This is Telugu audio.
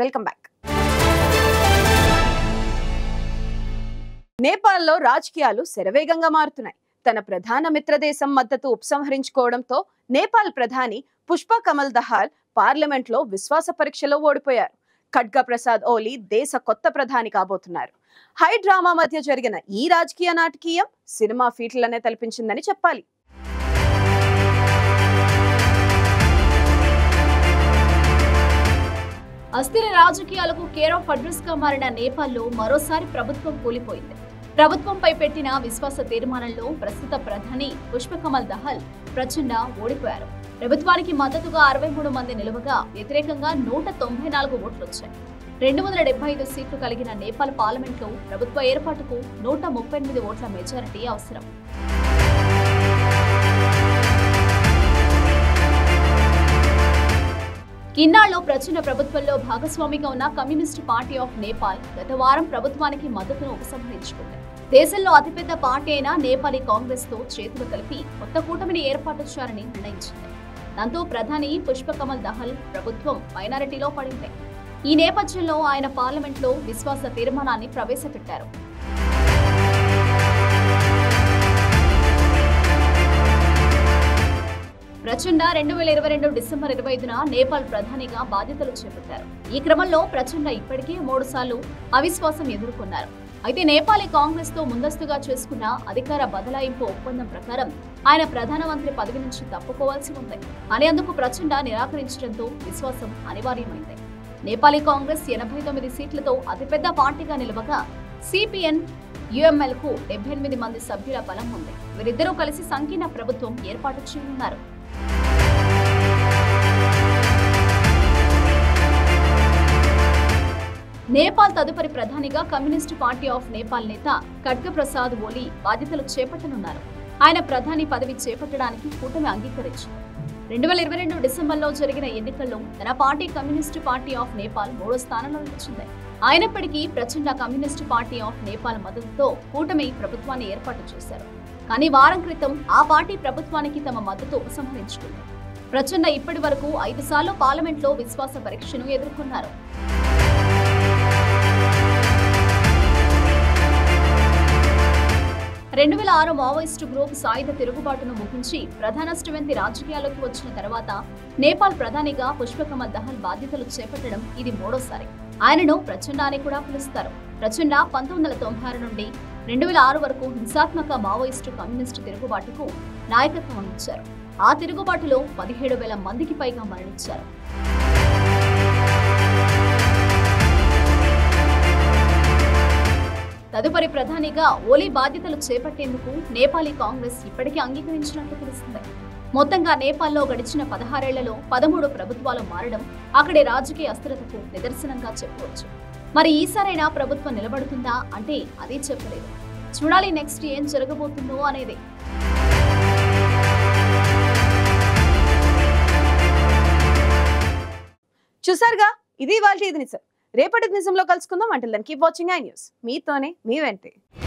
Welcome back. నేపాల్లో రాజకీయాలు శరవేగంగా మారుతున్నాయి. తన ప్రధాన మిత్రదేశం మద్దతు ఉపసంహరించుకోవడంతో నేపాల్ ప్రధాని పుష్ప కమల్ దహాల్ పార్లమెంట్ లో విశ్వాస పరీక్షలో ఓడిపోయారు. ఖడ్గా ప్రసాద్ ఓలీ దేశ కొత్త ప్రధాని కాబోతున్నారు. హై డ్రామా మధ్య జరిగిన ఈ రాజకీయ నాటకీయం సినిమా ఫీట్లనే తలపించిందని చెప్పాలి. అస్థిర రాజకీయాలకు కేర్ ఆఫ్ అడ్రస్ గా మారిన నేపాల్లో మరోసారి ప్రభుత్వం కూలిపోయింది. ప్రభుత్వంపై పెట్టిన విశ్వాస తీర్మానంలో ప్రస్తుత ప్రధాని పుష్ప కమల్ దహాల్ ప్రచండ ఓడిపోయారు. ప్రభుత్వానికి మద్దతుగా 63 మంది నిలువగా వ్యతిరేకంగా 194 ఓట్లు వచ్చాయి. 275 సీట్లు కలిగిన నేపాల్ పార్లమెంట్లో ప్రభుత్వ ఏర్పాటుకు 138 ఓట్ల మెజారిటీ అవసరం. ఇన్నాళ్లు ప్రచండ ప్రభుత్వంలో భాగస్వామిగా ఉన్న కమ్యూనిస్టు పార్టీ ఆఫ్ నేపాల్ గత వారం ప్రభుత్వానికి మద్దతును ఉపసంహరించుకుంది. దేశంలో అతిపెద్ద పార్టీ అయిన నేపాలీ కాంగ్రెస్ తో చేతులు కలిపి కొత్త కూటమిని ఏర్పాటు చేయాలని నిర్ణయించింది. దాంతో ప్రధాని పుష్ప కమల్ దహాల్ ప్రభుత్వం మైనారిటీలో పడింది. ఈ నేపథ్యంలో ఆయన పార్లమెంట్లో విశ్వాస తీర్మానాన్ని ప్రవేశపెట్టారు. ప్రచండ 2022 డిసెంబర్ 25న నేపాల్ ప్రధానిగా బాధ్యతలు చేపట్టారు. ఈ క్రమంలో ప్రచండ ఇప్పటికే 3 సార్లు అవిశ్వాసం ఎదుర్కొన్నారు. అయితే నేపాలీ కాంగ్రెస్ తో ముందస్తుగా చేసుకున్న అధికార బదలాయింపు ఒప్పందం ప్రకారం ఆయన ప్రధానమంత్రి పదవి నుంచి తప్పుకోవాల్సి ఉంది. కానీ అందుకు ప్రచండ నిరాకరించడంతో విశ్వాసం అనివార్యమైంది. నేపాలీ కాంగ్రెస్ 89 సీట్లతో అతిపెద్ద పార్టీగా నిలవగా సిపిఎన్ యుఎంఎల్ కు 78 మంది సభ్యుల బలం ఉంది. వీరిద్దరూ కలిసి సంకీర్ణ ప్రభుత్వం ఏర్పాటు చేయనున్నారు. నేపాల్ తదుపరి ప్రధానిగా కమ్యూనిస్టు పార్టీ ఆఫ్ నేపాల్ నేత ఖడ్గా ప్రసాద్ ఓలీ బాధ్యతలు చేపట్టనున్నారు. ఆయన ప్రధాని పదవి చేపట్టడానికి కూటమి అంగీకరించింది. 2022 డిసెంబర్లో జరిగిన ఎన్నికల్లో తన party communist party of Nepal 3వ స్థానంలో నిలిచింది. అయినప్పటికీ ప్రచండ కమ్యూనిస్టు పార్టీ ఆఫ్ నేపాల్ మద్దతుతో కూటమి ప్రభుత్వాన్ని ఏర్పాటు చేశారు. కానీ వారం క్రితం ఆ పార్టీ ప్రభుత్వానికి తమ మద్దతు ఉపసంహరించుకుంది. ప్రచండ ఇప్పటి వరకు 5 సార్లు పార్లమెంట్లో విశ్వాస పరీక్షను ఎదుర్కొన్నారు. 2006 మావోయిస్టు గ్రూప్ సాయుధ తిరుగుబాటును ముగించి ప్రధానష్టవంతి రాజకీయాల్లోకి వచ్చిన తర్వాత నేపాల్ ప్రధానిగా పుష్ప కమల్ దహాల్ బాధ్యతలు చేపట్టడం ఇది 3వసారి. ఆయనను ప్రచండ అని కూడా పిలుస్తారు. ప్రచండ 1996 నుండి 2006 వరకు హింసాత్మక మావోయిస్టు కమ్యూనిస్టు తిరుగుబాటుకు నాయకత్వం వహించారు. ఆ తిరుగుబాటులో 17,000 మందికి పైగా మరణించారు. తదుపరి ప్రధానిగా ఓలీ బాధ్యతలు చేపట్టేందుకు నేపాలీ కాంగ్రెస్ ఇప్పటికే అంగీకరించినట్టు తెలుస్తుంది. మొత్తంగా నేపాల్లో గడిచిన 16 ఏళ్లలో 13 ప్రభుత్వాలు మారడం అక్కడి రాజకీయ అస్థిరతకు నిదర్శనంగా చెప్పవచ్చు. మరి ఈసారైనా ప్రభుత్వం నిలబడుతుందా అంటే అదే చెప్పలేదు. చూడాలి నెక్స్ట్ ఏం జరగబోతుందో అనేది. చూసారుగా, ఇది ఇవాల్టి ఇది నిజం. రేపటి నిజంలో కలుసుకుందాం. అంటే కీప్ వాచింగ్ ఐ న్యూస్. మీతోనే మీ వెంటే.